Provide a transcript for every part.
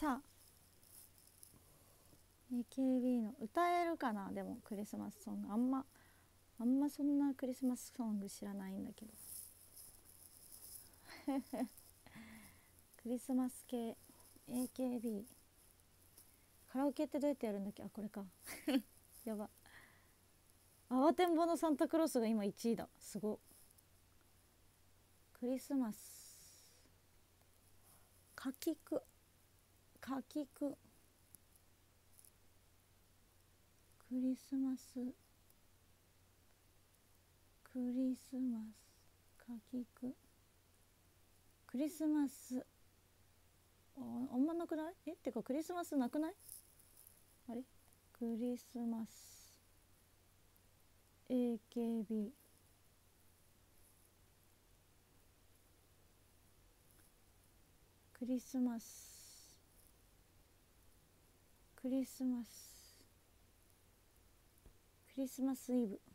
さあ AKB の歌えるかな。でもクリスマスソングあんまそんなクリスマスソング知らないんだけどクリスマス系 AKB カラオケってどうやってやるんだっけ。あ、これかやば。慌てんぼのサンタクロースが今1位だ。すご。クリスマスかきくクリスマスかきくクリスマスあんまなくない？ってかクリスマスなくない？あれクリスマス AKB クリスマスイブ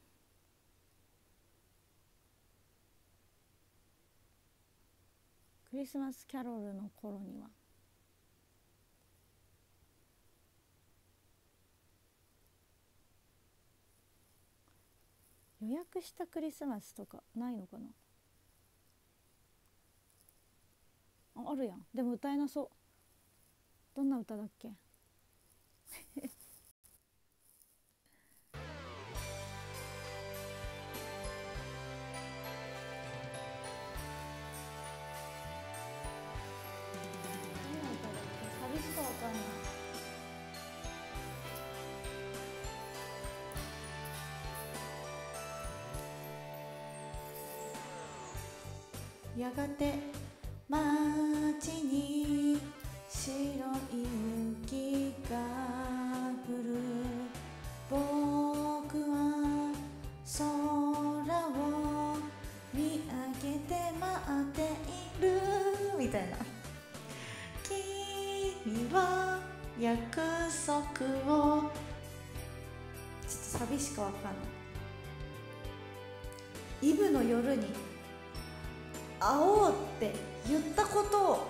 クリスマスキャロルの頃には予約したクリスマスとかないのかな。あるやん。でも歌えなそう。どんな歌だっけサビしかわかんない。 やがて街に白い雪が降る。僕は空を見上げて待っているみたいな。君は約束をちょっとサビしかわかんない。イブの夜に会おうって言ったことを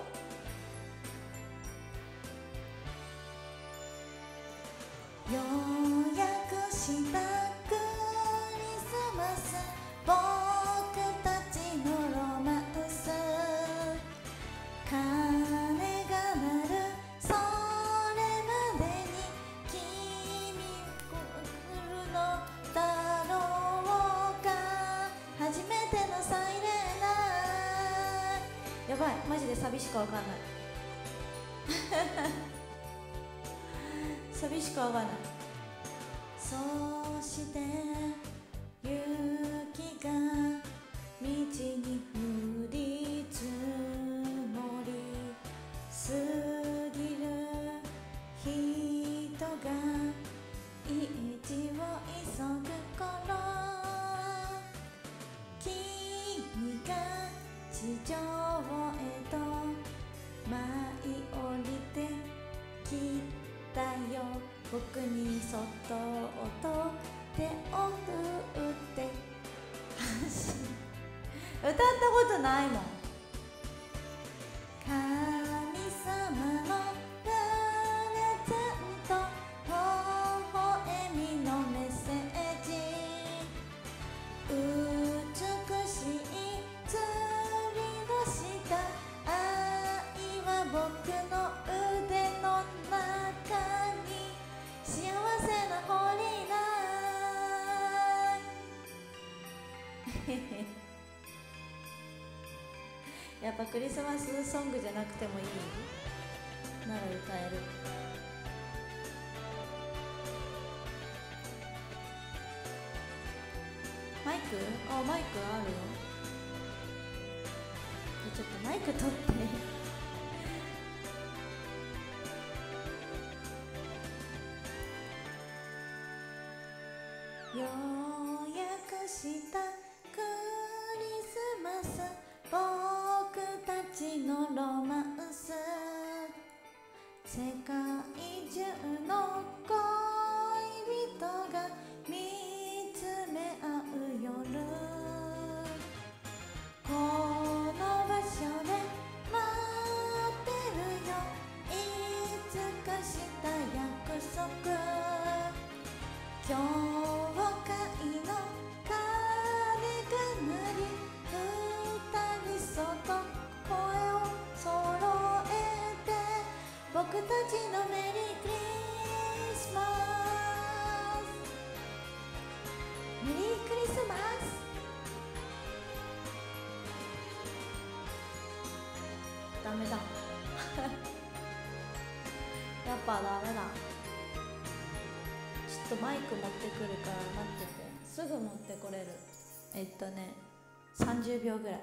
予約したクリスマス、僕たちのロマンス、鐘が鳴るそれまでに君来るのだろうか。初めてのサイレン。やばい、マジでサビしかわかんないサビしかわかんない。そして雪が道に降り積もり、過ぎる人が家路を急ぐ頃、君が地上へと舞い降りてきたよ。僕にそっと手を振って歌ったことないもん。神様のプレゼント、微笑みのメッセージ、美しい釣りの下、愛は僕の腕の中に幸せなホリーナイやっぱクリスマスソングじゃなくてもいいなら歌える。マイク？あ、マイクあるよ。ちょっとマイク取って予約したクリスマス、僕たちのロマンス、世界中の恋人が見つめ合う夜、この場所で待ってるよ、いダメだやっぱダメだ。ちょっとマイク持ってくるから待ってて。すぐ持ってこれる。30秒ぐらい。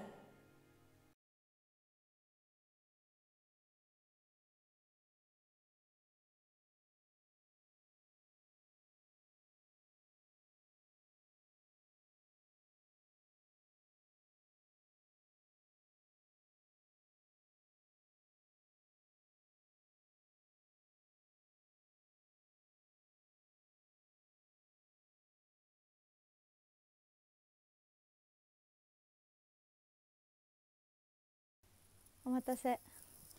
お待たせ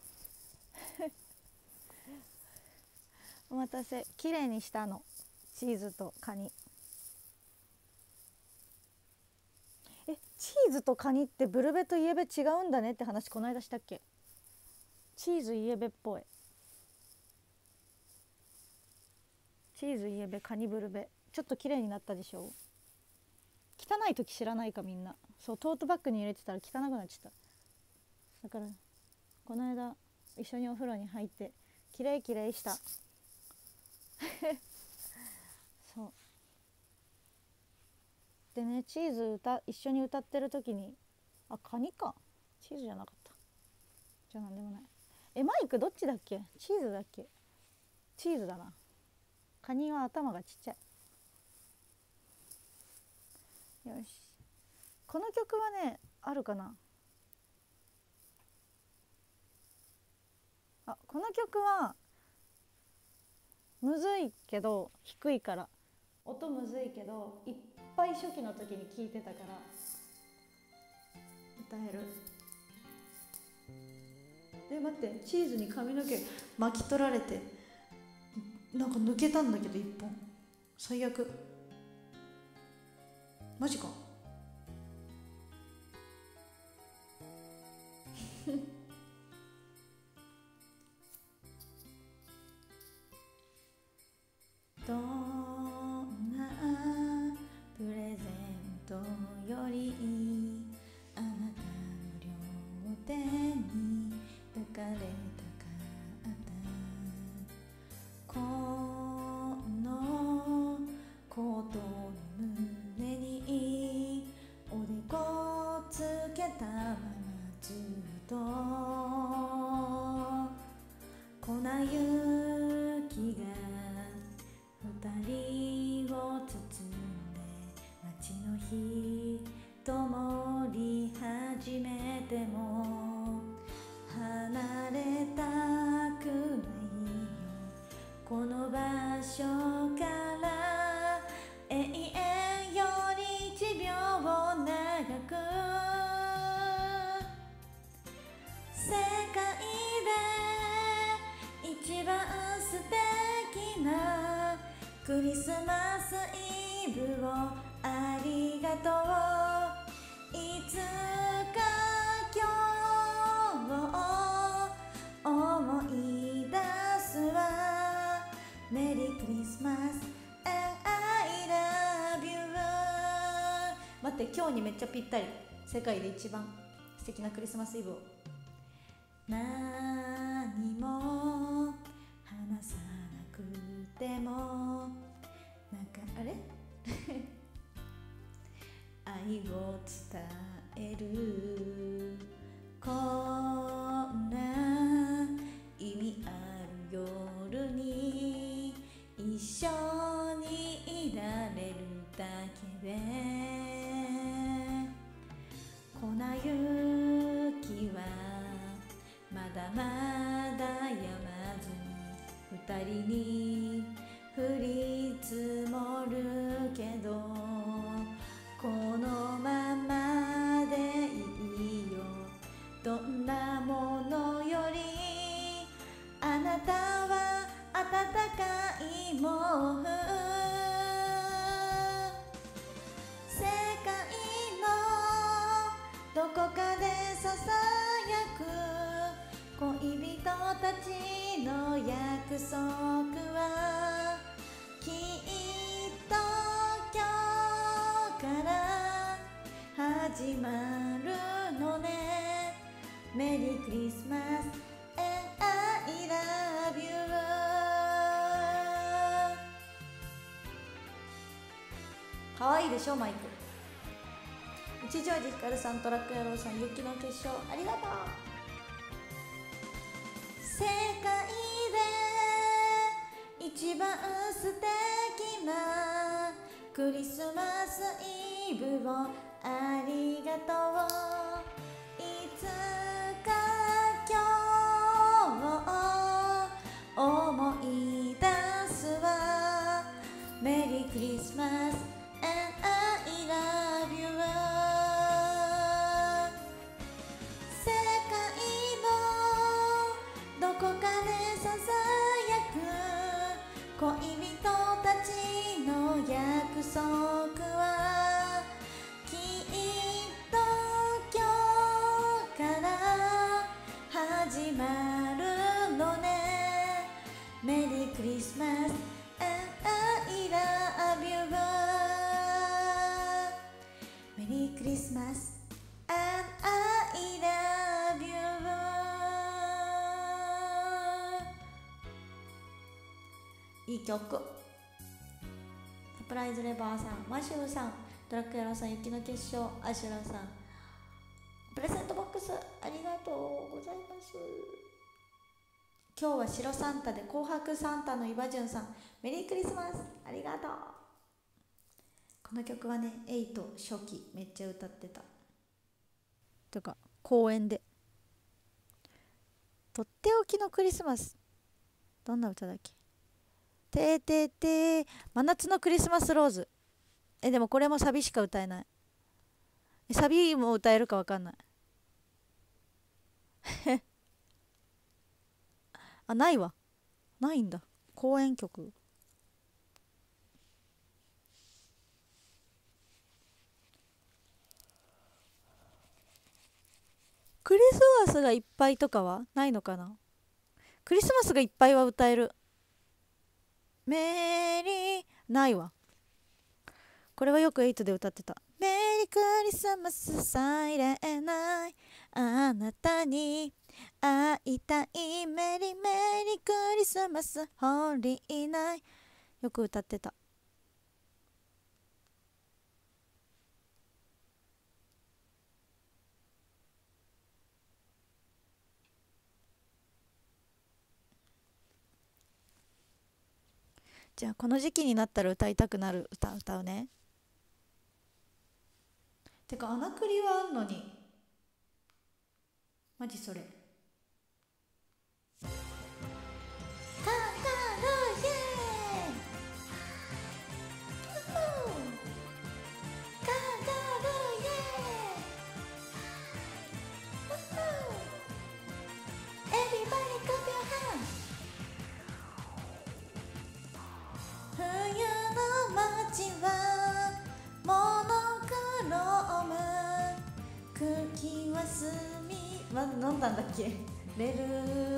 お待たせ。きれいにしたの、チーズとカニ。チーズとカニってブルベとイエベ違うんだねって話この間したっけ。チーズイエベっぽい。チーズイエベカニブルベ、ちょっと綺麗になったでしょ。汚い時知らないかみんな。そう、トートバッグに入れてたら汚くなっちゃった。だからこの間一緒にお風呂に入ってきれいきれいしたそうでね、チーズ一緒に歌ってる時に、カニか、チーズじゃなかった。じゃあなんでもない。マイクどっちだっけ、チーズだっけ。チーズだな。カニは頭がちっちゃい。よし、この曲はねあるかな。この曲はむずいけど、低いから音むずいけどいっぱい初期の時に聴いてたから歌える。 待って、チーズに髪の毛巻き取られてなんか抜けたんだけど1本。最悪。マジかどんなプレゼントよりあなたの両手に抱かれたかった。このコートの胸におでこつけたままずっと粉雪が二人を包んで街の日灯り始めても離れたくないよこの場所から永遠より1秒長く世界で一番素敵なクリスマスイブをありがとう。いつか今日を思い出すわ。メリークリスマス and I love you。 待って、今日にめっちゃぴったり。世界で一番素敵なクリスマスイブを。何も話さなくてもなんかあれ愛を伝えるこんな意味ある夜に一緒にいられるだけで粉雪はまだまだ止まずに二人に降り積もるけどこのままでいいよ。どんなものよりあなたは温かい毛布。世界のどこかでささやく恋人たちの約束はきっと今日から始まるのね。 メリークリスマス and I love you。 かわいいでしょマイク。一条寺ひかるさん、トラック野郎さん、雪の結晶ありがとう。世界で一番素敵なクリスマスイブをありがとう。いつか今日を思い出すわ。メリークリスマス and I love you。 世界のどこかでささやく恋人たちの約束はきっと今日から始まるのね。メリークリスマス and I love you。 メリークリスマス and I love you。 いい曲。サプライズレバーさん、マシューさん、ドラッグ野郎さん、雪の結晶、アシュラさん、プレゼントボックスありがとうございます。今日は白サンタで紅白サンタのイバジュンさん、メリークリスマスありがとう。この曲はね、エイト初期めっちゃ歌ってた。 とか公園でとっておきのクリスマス、どんな歌だっけ。てーてーてー、真夏のクリスマスローズ。でもこれもサビしか歌えない。サビも歌えるか分かんない。あ、ないわ。ないんだ。公演曲。クリスマスがいっぱいとかはないのかな。クリスマスがいっぱいは歌える。メリーないわ。これはよく8で歌ってた。メリークリスマスさえれないあなたに会いたい。メリーメリークリスマスホリーナイ、よく歌ってた。じゃあこの時期になったら歌いたくなる歌歌うね。 てかアナクリはあんのにマジそれ。カンガルーイエーイ、カンガルーイエーイ、エビバディクビョハン。冬の街はモノクローム、空気は澄みは飲んだんだっけレル。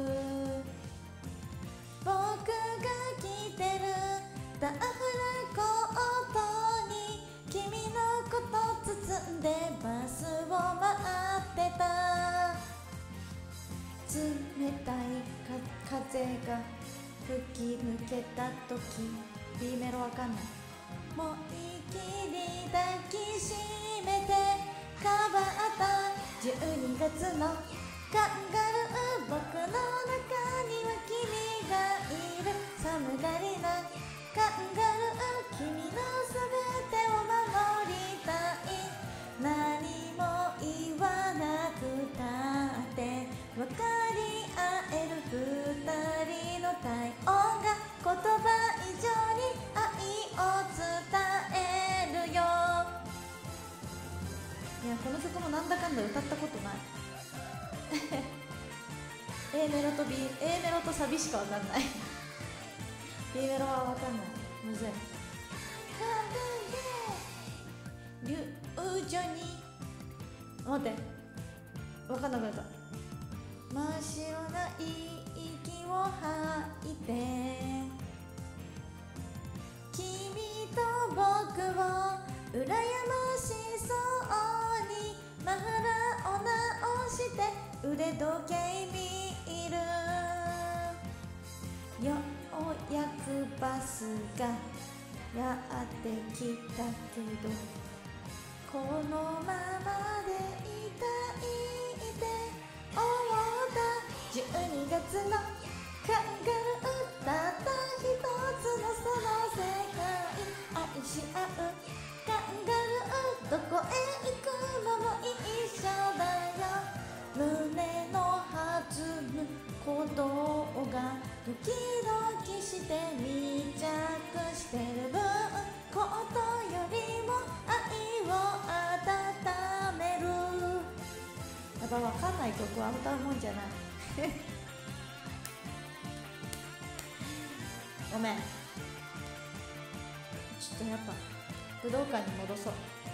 僕が着てるダフルコートに君のこと包んでバスを待ってた。冷たい風が吹き抜けた時、B メロわかんない。もう一気に抱きしめてかばった12月のカンガルー、僕の中には君がいる。寒がりなカンガルー、君のすべてを守りたい。何も言わなくたって分かり合える二人の体温が言葉以上に愛を伝えるよ。いや、この曲もなんだかんだ歌ったことない。A メロと A メロとサビしかわかんない。B メロはわかんない。むずい。流女に待って、わかんなくなった。真っ白な息を吐いて君と僕を羨ましそうにマフラーを直して腕時計見る。ようやくバスがやってきたけど、このままでいたいって思った。12月のカンガルー、たった一つのその世界、愛し合うカンガルー、どこへ行くのも一緒だよ。胸の弾む鼓動がドキドキして密着してる分、ことよりも愛を温める。やっぱ分かんない曲は歌うもんじゃないごめん、ちょっとやっぱ武道館に戻そう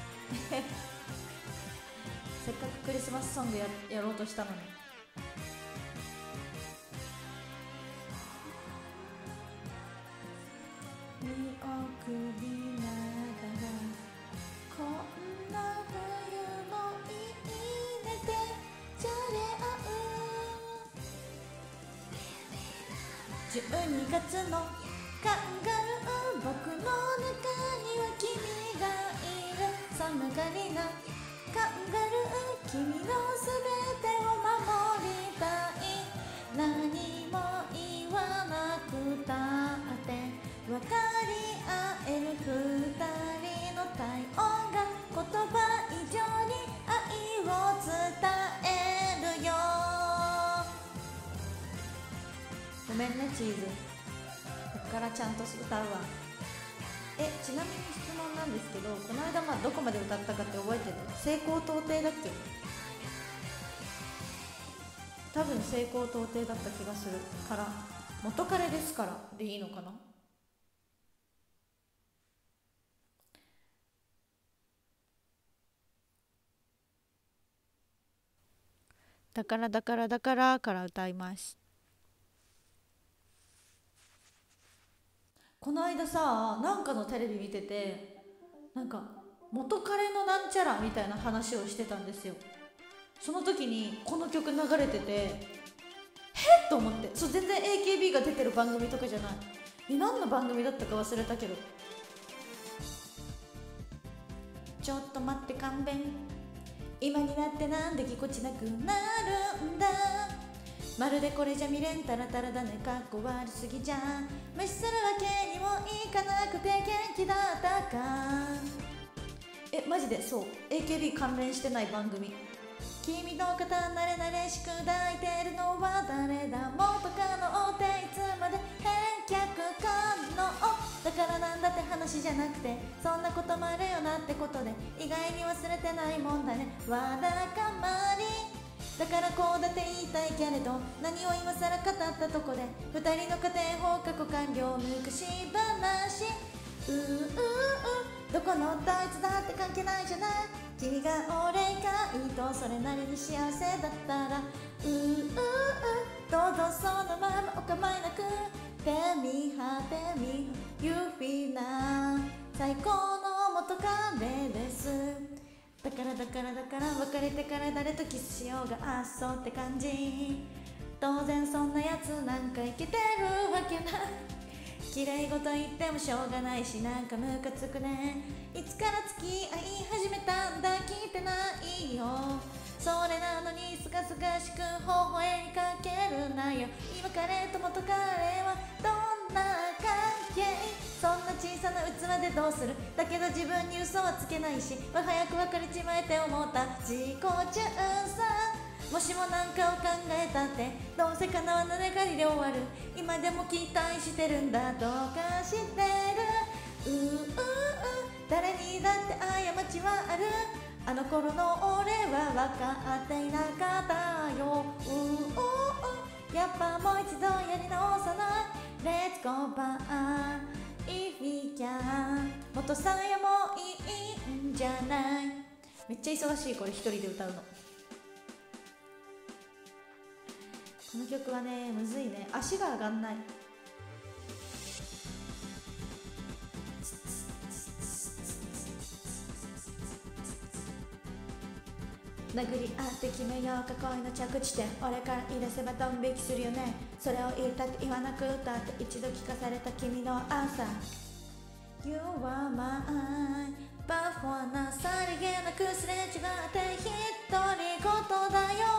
せっかくクリスマスソング やろうとしたのに。見送りながらこんな冬もいいねってじゃれ合う。12月のカンガルー、僕の中には君がいる。寒がりなカンガルー、君のすべてを守りたい。何も言わなくたって分かり合える二人の体温が言葉以上に愛を伝えるよ。ごめんねチーズ、こっからちゃんと歌うわ。ちなみに質問なんですけど、この間どこまで歌ったかって覚えてる？西高東低だっけ？多分西高東低だった気がするから、元彼ですからでいいのかな。 だからから歌います。 この間さ、なんかのテレビ見てて、なんか元彼のなんちゃらみたいな話をしてたんですよ。その時にこの曲流れてて、へっと思って。そう、全然 AKB が出てる番組とかじゃない。何の番組だったか忘れたけど。ちょっと待って勘弁、今になってなんでぎこちなくなるんだ。まるでこれじゃ未練たらたらだね、かっこ悪すぎじゃん。無視するわけにもいかなくて元気だったか。マジでそう、 AKB 関連してない番組。君の肩慣れ慣れしく抱いてるのは誰だ、元カノっていつまで返却可能だからなんだって話じゃなくて、そんなこともあるよなってことで、意外に忘れてないもんだね、わだかまり。だからこうだって言いたいけれど、何を今更語ったとこで二人の家庭放課後完了昔話。どこのどいつだって関係ないじゃない。君が俺がいいとそれなりに幸せだったら、どうぞそのままお構いなく。てみはてみユーフィーな最高の元彼です。だから別れてから誰とキスしようがあっそうって感じ。当然そんなやつなんかイケてるわけない。綺麗事言ってもしょうがないし、なんかムカつくね。いつから付き合い始めたんだ、聞いてないよ。それなのにすがすがしく微笑みかけるなよ。今彼と元彼はどんな関係。そんな小さな器でどうする。だけど自分に嘘はつけないし、早く別れちまえって思った自己中さ。もしもなんかを考えたって、どうせ叶わない願いで終わる。今でも期待してるんだ、どうかしてる。誰にだって過ちはある。あの頃の俺は分かっていなかったよ。やっぱもう一度やり直さない。 Let's go back if we can。 元さやもいいんじゃない。めっちゃ忙しい、これ一人で歌うの。この曲はね、むずいね。足が上がんない。 殴り合って決めようか恋の着地点、俺から言い出せばドン引きするよね。それを言ったって言わなくったって一度聞かされた君の朝 You are my パフォーなさりげなくすれ違って独り言だよ。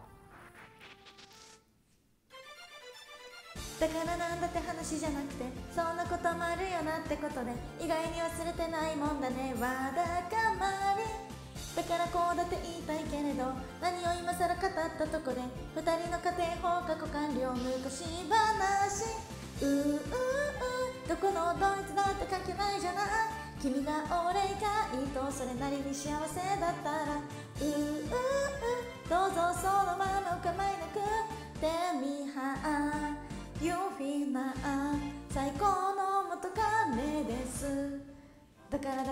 だからなんだって話じゃなくて、そんなこともあるよなってことで、意外に忘れてないもんだね。わだかまりだからこうだって言いたいけれど、何を今更語ったとこで二人の家庭法過去完了昔話。どこのドイツだって関係ないじゃない。君が俺がいいとそれなりに幸せだったらどうぞそのままお構いなくてみはユーフィーな最高の元カレです。だから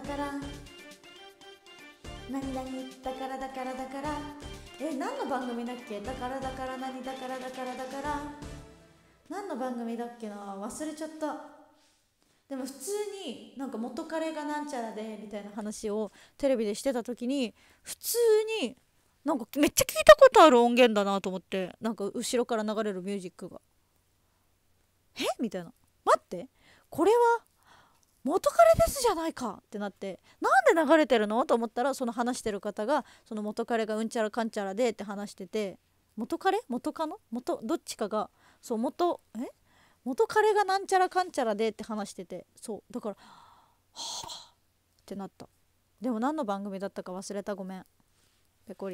何々だから何の番組だっけ。だから何だから何の番組だっけな、忘れちゃった。でも普通になんか元彼がなんちゃらでみたいな話をテレビでしてた時に、普通になんかめっちゃ聞いたことある音源だなと思って、なんか後ろから流れるミュージックがみたいな、待ってこれは元彼ですじゃないかってなって、なんで流れてるのと思ったら、その話してる方がその元彼がうんちゃらかんちゃらでって話してて、元彼元カノ元どっちかがそう元彼がなんちゃらかんちゃらでって話してて、そうだからはあってなった。でも何の番組だったか忘れた、ごめん。ペコリ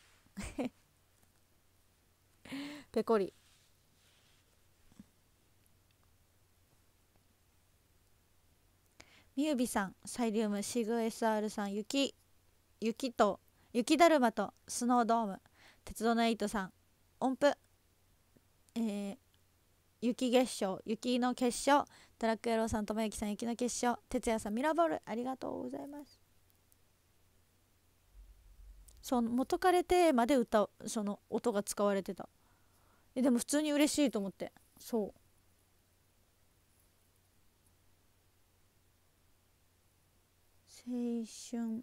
ペコリ。みゆびさん、サイリウム、シグ SR さん、雪だるまとスノードーム、鉄道のエイトさん、音符、雪結晶、雪の結晶、トラック野郎さん、ともゆきさん、雪の結晶、哲也さん、ミラボール、ありがとうございます。その元彼テーマで歌う、その音が使われてた。でも普通に嬉しいと思って、そう。青春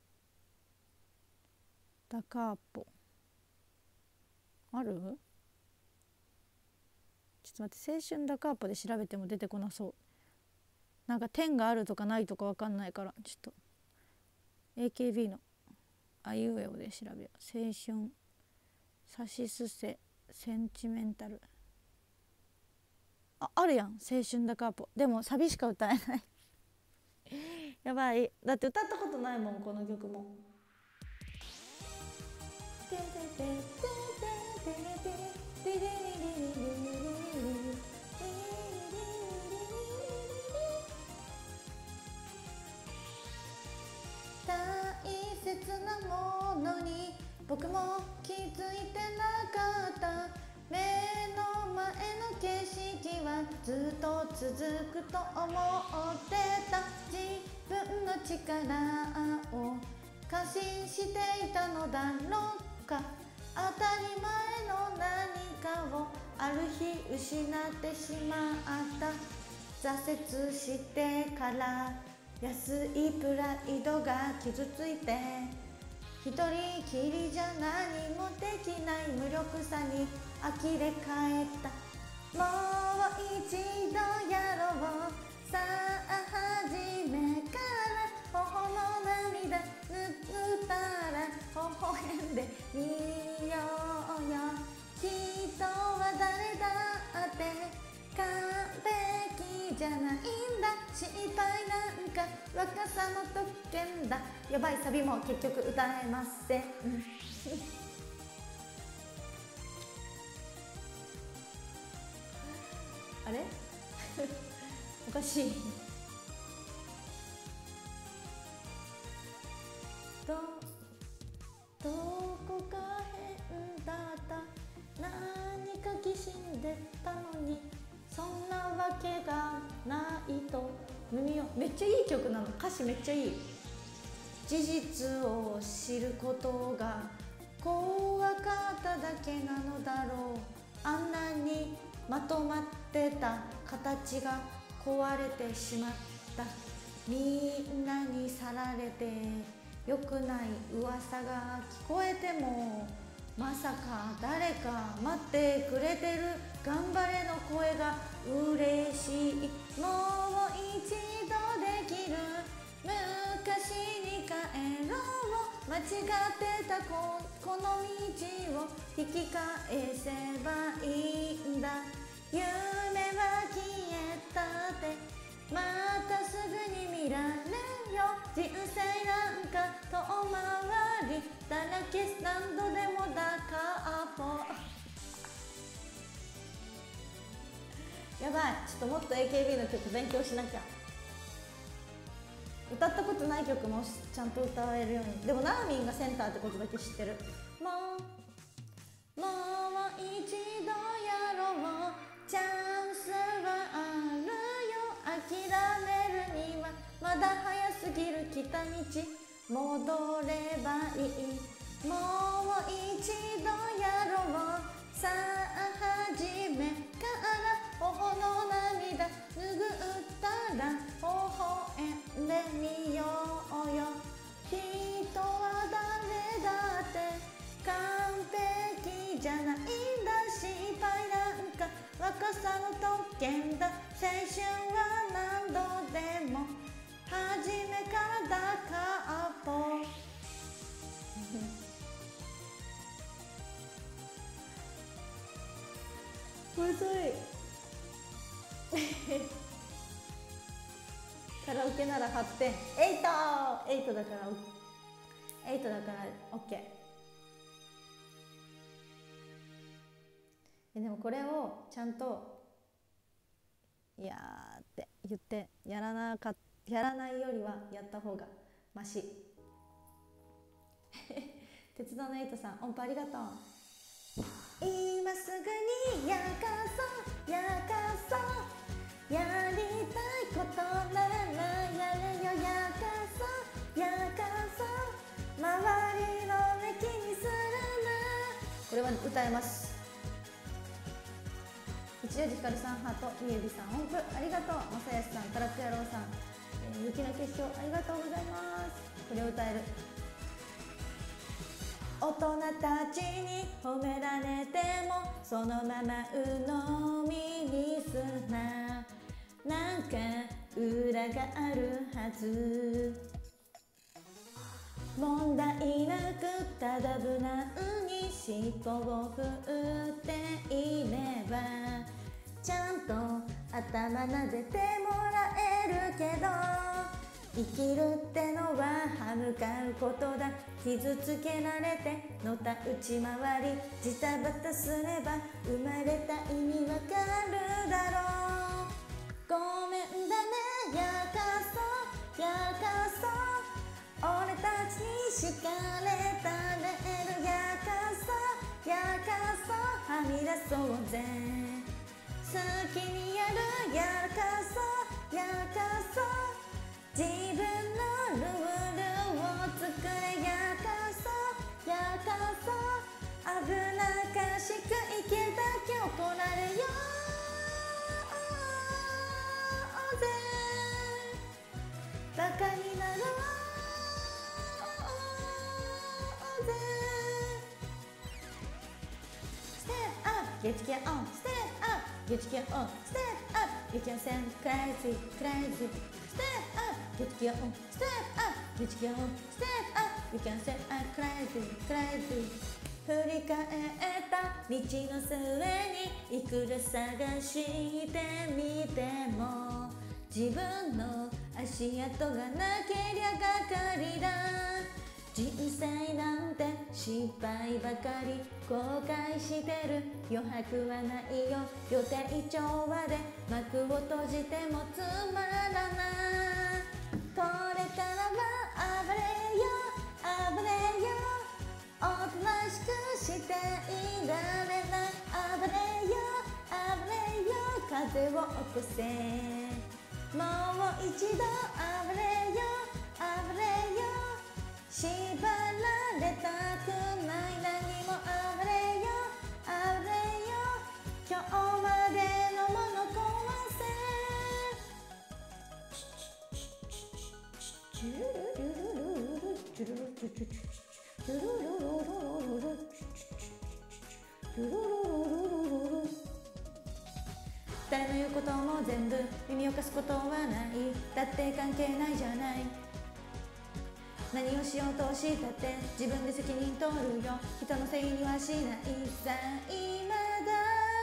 ダカーポある？ちょっと待って、青春ダカーポで調べても出てこなそう。なんか点があるとかないとか分かんないから、ちょっと AKB のあいうえおで調べよう。青春さしすせセンチメンタル、あるやん、青春ダカーポ。でもサビしか歌えないやばい、だって歌ったことないもん、この曲も。大切なものに僕も気づいてなかった。目の前の景色はずっと続くと思ってた。自分の力を過信していたのだろうか。当たり前の何かをある日失ってしまった。挫折してから安いプライドが傷ついて、一人きりじゃ何もできない無力さに呆れ返った。もう一度やろう、さあ始めから頬の涙拭ったら微笑んでみようよ。人は誰だって完璧じゃないんだ。失敗なんか若さの特権だ。やばい、サビも結局歌えませんあれおかしいどこか変だった。何かきしんでたのにそんなわけがないと。めっちゃいい曲なの、歌詞めっちゃいい。事実を知ることが怖かっただけなのだろう。あんなにまとまってた形が壊れてしまった。みんなに去られて良くない噂が聞こえても、まさか誰か待ってくれてる頑張れの声が嬉しい。もう一度できる、昔に帰ろう、間違ってたこの道を引き返せばいいんだ。夢は消えたってまたすぐに見られるよ。人生なんか遠回りだらけ、何度でもだかぽやばい、ちょっともっと AKB の曲勉強しなきゃ。歌ったことない曲もちゃんと歌えるように。でもナーミンがセンターってことだけ知ってる。もう一度やろう、チャンスはあるよ。諦めるにはまだ早すぎる、来た道戻ればいい。もう一度やろう、さあ始めから頬の涙拭ったら微笑んでみようよ。人は誰だって完璧じゃないんだ。失敗なんか若さの特権だ。青春は何度でも初めからだかぽむずいカラオケなら8点。8だから8だから OK。 でもこれをちゃんといやーって言ってやらないよりはやった方がマシ鉄道のエイトさん、音符ありがとう。今すぐにやかそうやりたいことならやれよ。やかそう周りの目気にするな。これは歌えます。一条寺ひかるさんハート、みゆびさん音符ありがとう。まさやしさん、トラック野郎さん、雪の結晶ありがとうございます。これを歌える。大人たちに褒められてもそのまま鵜呑みにすな。なんか裏があるはず。問題なくただ無難に尻尾を振っていればちゃんと頭撫でてもらえるけど、生きるってのは歯向かうことだ。傷つけられてのたうち回りジタバタすれば生まれた意味わかるだろう。ごめんだね、やかそう俺たちに叱れたレール。やかそうはみ出そうぜ。好きにやる。やかそう自分のルールを作れ。やかそう危なっかしく生きだけ怒られようぜ。バカになろうぜ。ステップアップ、get your own step up, get your own step up, you can stand crazy step up, get your own step up, get your own step up, you can stand crazy 振り返った道の末にいくら探してみても自分の足跡がなけりゃがかりだ。人生なんて失敗ばかり後悔してる。余白はないよ、予定調和で幕を閉じてもつまらない。これからは暴れよおとなしくしていられない。暴れよ風を起こせ。もう一度暴れよ縛られたくない。何も暴れよ今日までのもの壊せ。チュルルルルルチュルル誰の言うことも全部耳を貸すことはない。だって関係ないじゃない。何をしようとしたって自分で責任取るよ。人のせいにはしないさ。今だ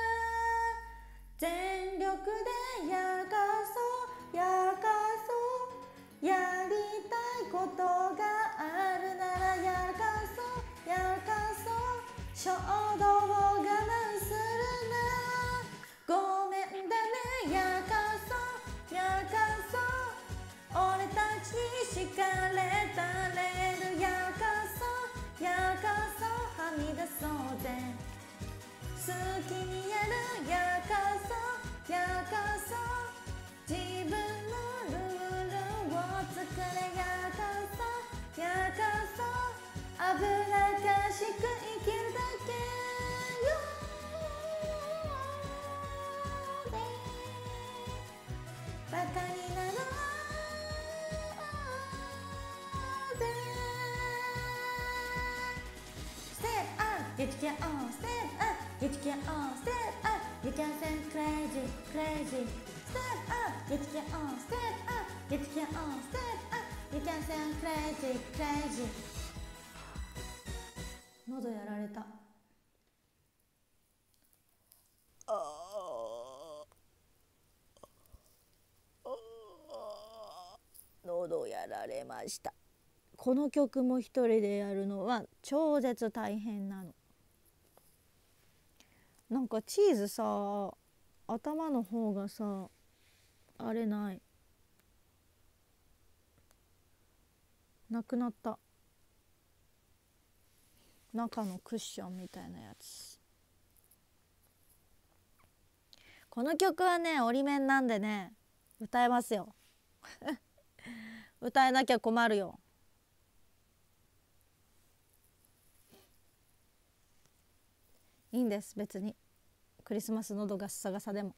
全力でやらかそうやらかそう。やりたいことがあるならやらかそうやらかそう。衝動を我慢するな。ごめんだねやらかそうやらかそう。俺たちに叱られたレールやらかそうやらかそう。はみ出そうぜ好きにやるやらかそうやらかそう。自分のルールを作れやらかそうやらかそう。危なっかしく生きるだけよバカになろうぜ。Step up, get your own. Step up, get your own. Step up, you can sound crazy, crazy. Step up, get your own. Step up, get your own. Step up, you can sound crazy, crazy. 喉やられた。 喉やられました。この曲も一人でやるのは超絶大変なの。なんかチーズさ、頭の方がさ、あれないなくなった。中のクッションみたいなやつ。この曲はね折り面なんでね歌えますよ歌えなきゃ困るよ。いいんです別に。クリスマス喉がッサガサでも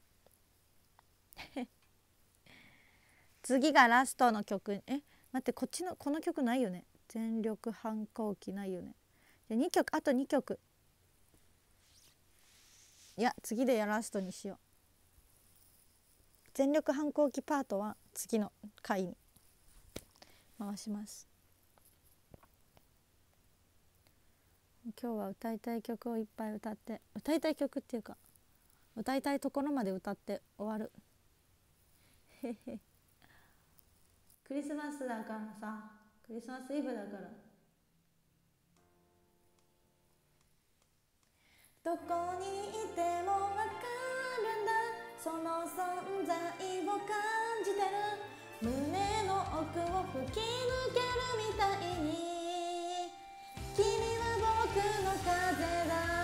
次がラストの曲。待ってこの曲ないよね。全力反抗期ないよね。じゃ2曲あと2曲。いや次でラストにしよう。全力反抗期パートは次の回に回します。今日は歌いたい曲をいっぱい歌って、歌いたい曲っていうか歌いたいところまで歌って終わるクリスマスだからさ、クリスマスイブだから。 どこにいてもわかるんだ、その存在を感じてる。胸の奥を吹き抜けるみたいに、君は僕の風だ。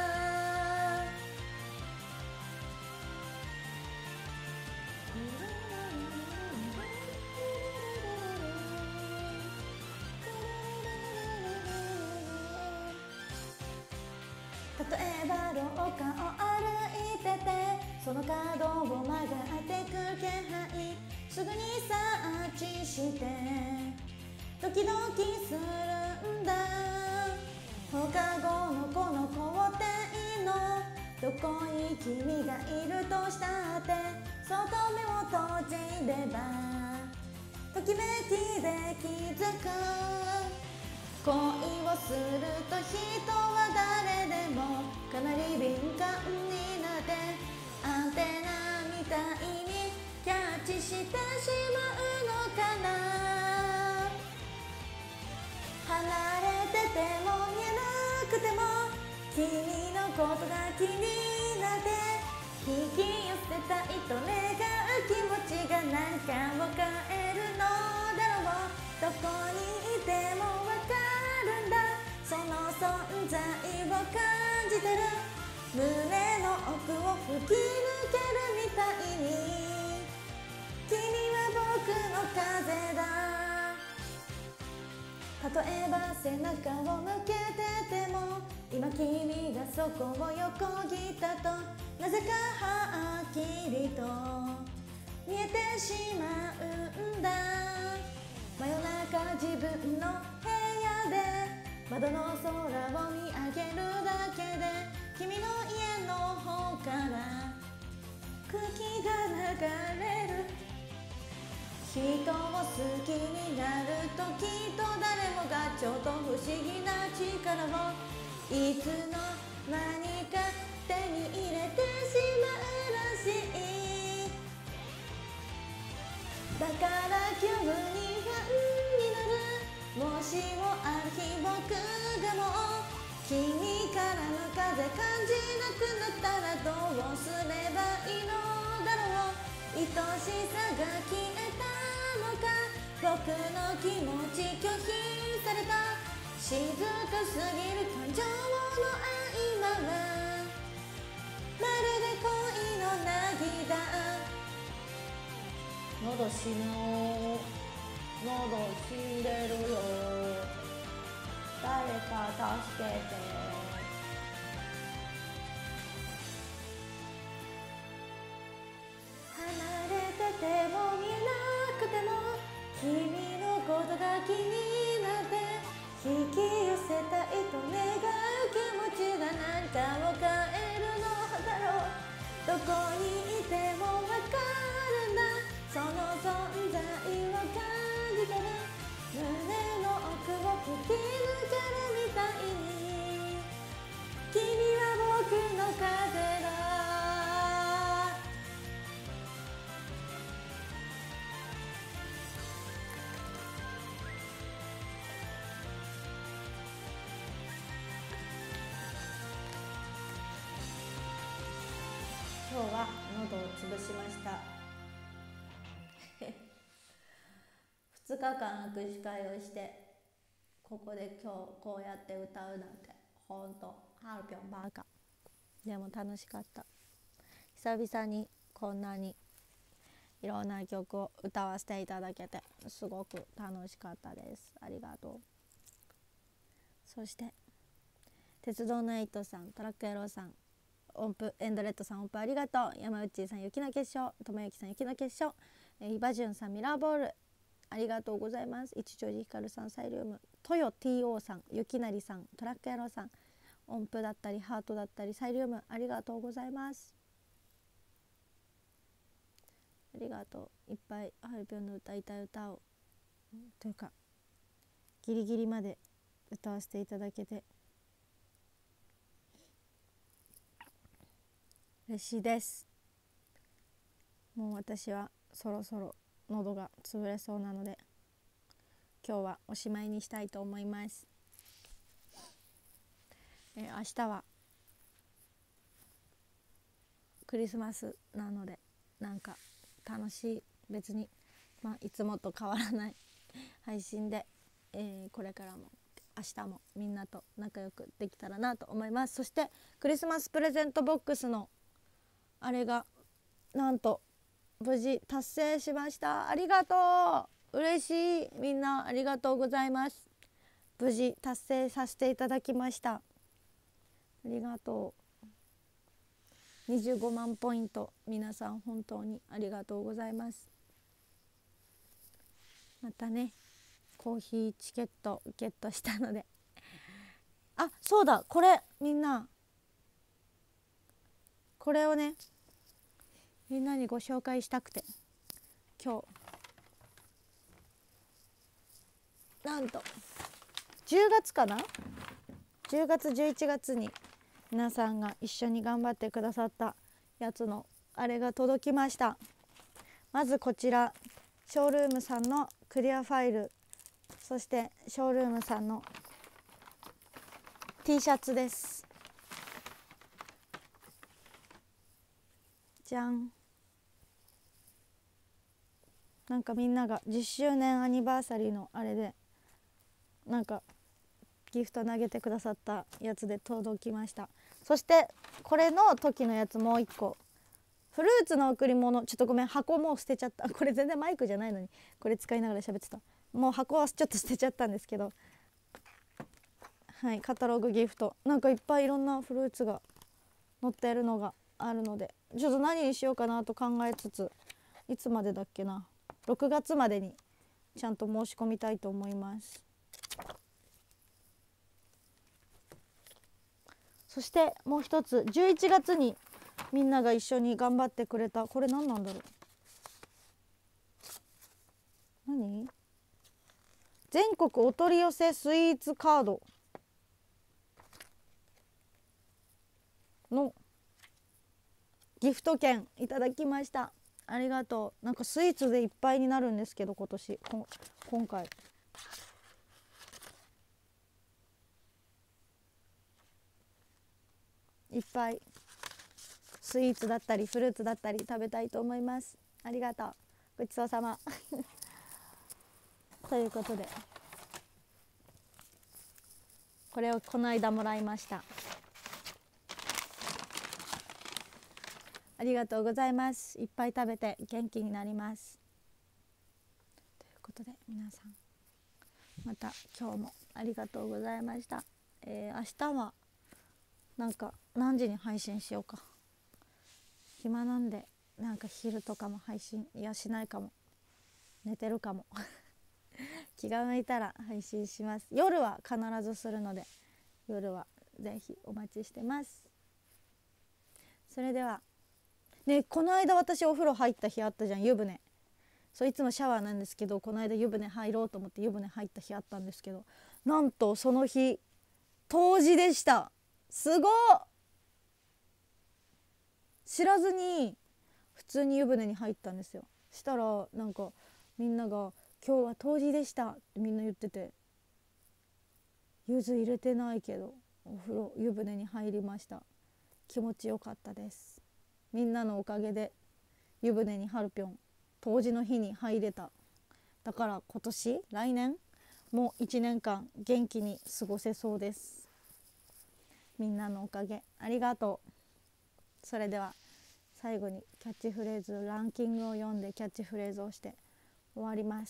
例えば廊下を歩いてて、その角を曲がってく気配、すぐに察知してドキドキするんだ。放課後のこの校庭のどこに君がいるとしたって、そっと目を閉じればときめきで気づく。恋をすると人は誰でもかなり敏感になって、アンテナみたいにキャッチしてしまうのかな。離れてても見えなくても君のことが気になって、引き寄せたいと願う気持ちが何かを変えるのだろう。どこにいてもわかるんだ、その存在を感じてる。胸の奥を吹き抜けるみたいに、君は僕の風だ。例えば背中を向けてても、今君がそこを横切ったと、なぜかはっきりと見えてしまうんだ。真夜中自分の部で窓の空を見上げるだけで君の家の方から空気が流れる。人を好きになるときっと誰もがちょっと不思議な力をいつの間にか手に入れてしまうらしい。だから急に不安になる。もしもある日僕がもう君からの風感じなくなったらどうすればいいのだろう。愛しさが消えたのか、僕の気持ち拒否された。静かすぎる感情の合間はまるで恋の凪だ。喉死ぬ、喉死んでるよ、誰か助けて。離れてても見えなくても君のことが気になって引き寄せたいと願う気持ちが何かを変えるのだろう。どこにいてもわかるんだ、その存在を感じてる。胸の奥を吹き抜けるみたいに君は僕の風だ。今日は喉を潰しました2日間握手会をしてここで今日こうやって歌うなんてほんとハルピョンバカ。でも楽しかった。久々にこんなにいろんな曲を歌わせていただけてすごく楽しかったです。ありがとう。そして鉄道のエイトさん、トラック野郎さん、音符エンドレッドさん音符ありがとう。山内さん雪の結晶、友之さん雪の結晶、イバジュンさんミラーボールありがとうございます。一丁寺ひかるさんサイリウム、トヨ TO さん、雪なりさん、トラック野郎さん、音符だったりハートだったりサイリウムありがとうございます。ありがとう。いっぱいハルピョンの歌いたい歌をというかギリギリまで歌わせていただけて嬉しいです。もう私はそろそろ喉が潰れそうなので今日はおしまいにしたいと思います。明日はクリスマスなのでなんか楽しい、別にいつもと変わらない配信で、これからも明日もみんなと仲良くできたらなと思います。そしてクリスマスプレゼントボックスのあれがなんと無事達成しました。ありがとう。嬉しい。みんなありがとうございます。無事達成させていただきました。ありがとう。25万ポイント、皆さん本当にありがとうございます。またねコーヒーチケットゲットしたのであ、そうだ、これみんなこれをねみんなにご紹介したくて今日なんと10月かな、10月11月に皆さんが一緒に頑張ってくださったやつのあれが届きました。まずこちらショールームさんのクリアファイル、そしてショールームさんの T シャツです。じゃん。なんかみんなが10周年アニバーサリーのあれでなんかギフト投げてくださったやつで届きました。そしてこれの時のやつもう一個、フルーツの贈り物、ちょっとごめん箱もう捨てちゃった。これ全然マイクじゃないのにこれ使いながら喋ってた。もう箱はちょっと捨てちゃったんですけど、はい、カタログギフトなんかいっぱいいろんなフルーツが載っているのがあるのでちょっと何にしようかなと考えつつ、いつまでだっけな、6月までにちゃんと申し込みたいと思います。 そしてもう一つ11月にみんなが一緒に頑張ってくれた、これ何なんだろう、何、全国お取り寄せスイーツカードのギフト券いただきました。ありがとう。なんかスイーツでいっぱいになるんですけど、今回いっぱいスイーツだったりフルーツだったり食べたいと思います。ありがとう、ごちそうさまということで、これをこの間もらいました。ありがとうございます。いっぱい食べて元気になります。ということで皆さん、また今日もありがとうございました。明日はなんか何時に配信しようか。暇なんでなんか昼とかも配信しないかも、寝てるかも気が向いたら配信します。夜は必ずするので、夜はぜひお待ちしてます。それではね、この間私お風呂入った日あったじゃん、湯船。そういつもシャワーなんですけど、この間湯船入ろうと思って湯船入った日あったんですけど、なんとその日冬至でした。すごっ。知らずに普通に湯船に入ったんですよ。したらなんかみんなが今日は冬至でしたってみんな言ってて、柚子入れてないけどお風呂湯船に入りました。気持ちよかったです。みんなのおかげで湯船にハルピョン冬至の日に入れた。だから来年もう1年間元気に過ごせそうです。みんなのおかげありがとう。それでは最後にキャッチフレーズランキングを読んでキャッチフレーズをして終わります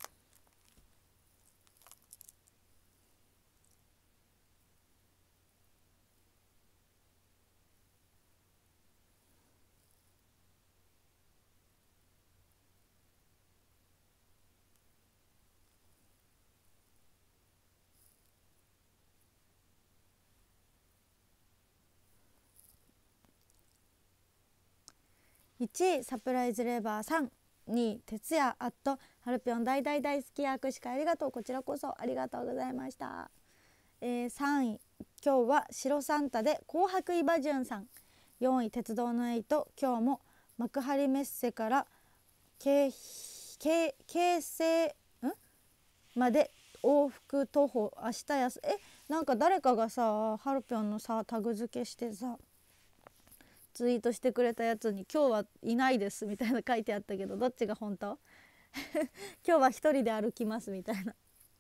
。1位サプライズレバーさん、2位徹夜アットハルピョン大大大好き握手会ありがとう。こちらこそありがとうございました。3位今日は白サンタで紅白イバジュンさん。4位鉄道の8、今日も幕張メッセから京成まで往復徒歩明日なんか誰かがさハルピョンのさタグ付けしてさツイートしてくれたやつに今日はいないですみたいな書いてあったけど、どっちが本当今日は一人で歩きますみたいな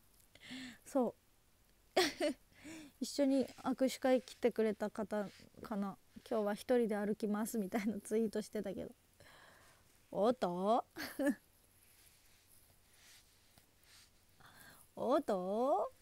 そう一緒に握手会来てくれた方かな、今日は一人で歩きますみたいなツイートしてたけど、おっとおっと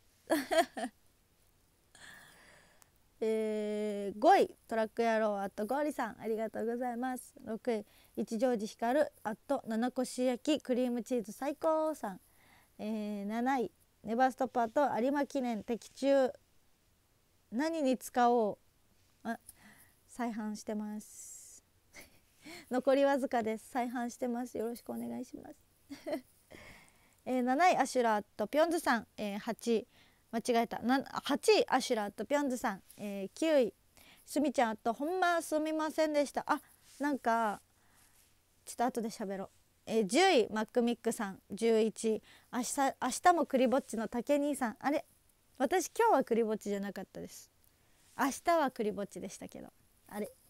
5位トラック野郎あとゴーリさんありがとうございます。6位一乗寺光あと七越焼きクリームチーズ最高さん、7位ネバーストッパーと有馬記念的中何に使おう再販してます残りわずかです。再販してます。よろしくお願いします7位アシュラーとピョンズさん、8位間違えた8位アシュラーとピョンズさん、9位すみちゃんとほんますみませんでした。なんかちょっと後で喋ろう。10位マックミックさん、11位明日もクリぼっちの竹兄さん。あれ私今日はクリぼっちじゃなかったです。明日はクリぼっちでしたけどあれ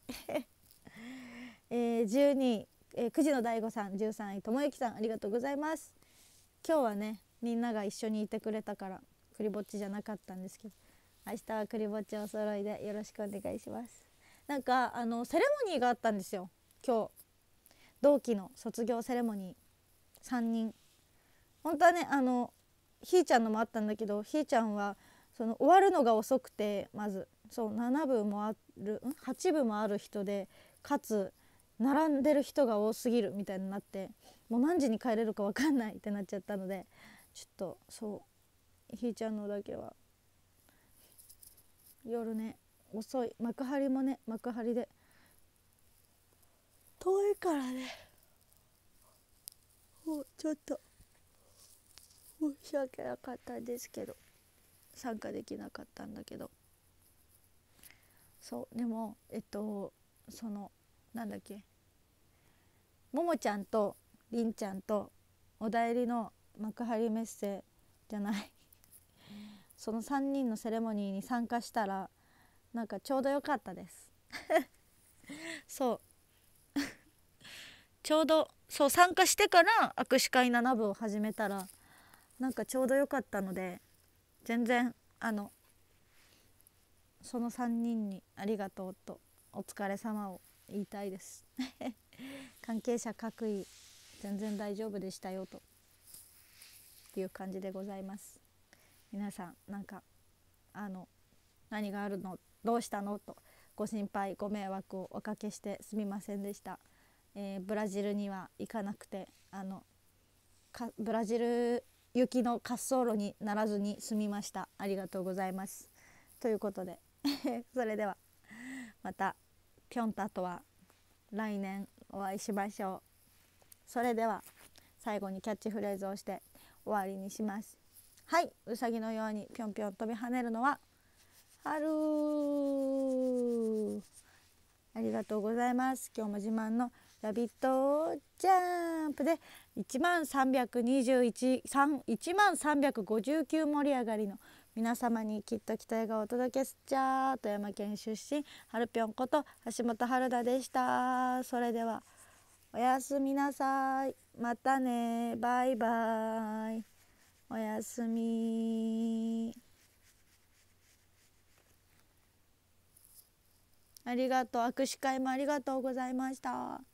12位、9時の大悟さん、13位ともゆきさんありがとうございます。今日はねみんなが一緒にいてくれたからクリぼっちじゃなかったんですけど、明日はクリぼっちお揃いでよろしくお願いします。なんかセレモニーがあったんですよ今日。同期の卒業セレモニー3人。本当はねひーちゃんのもあったんだけど、ひーちゃんは終わるのが遅くて、まず7部もある8部もある人で、かつ並んでる人が多すぎるみたいになって、もう何時に帰れるか分かんないってなっちゃったので、ちょっとひーちゃんのだけは夜ね遅い。幕張もね、幕張で遠いからね、もうちょっと申し訳なかったんですけど、参加できなかったんだけど、そうでもそのなんだっけ、ももちゃんとりんちゃんとおだいりの幕張メッセじゃないその3人のセレモニーに参加したら、なんかちょうど良かったですそうちょうどそう参加してから握手会7部を始めたら、なんかちょうど良かったので、全然その3人にありがとうとお疲れ様を言いたいです関係者各位全然大丈夫でしたよという感じでございます。皆さんなんか何があるの、どうしたのとご心配ご迷惑をおかけしてすみませんでした。ブラジルには行かなくてブラジル行きの滑走路にならずに済みました。ありがとうございます。ということでそれではまたぴょんたとは来年お会いしましょう。それでは最後にキャッチフレーズをして終わりにします。はい、うさぎのようにぴょんぴょん飛び跳ねるのは春。ありがとうございます。今日も自慢のラビットジャンプで1359盛り上がりの皆様にきっときた笑顔をお届けすっちゃー。富山県出身はるぴょんこと橋本春田でした。それではおやすみなさい。またね。バイバイ。おやすみ。ありがとう。握手会もありがとうございました。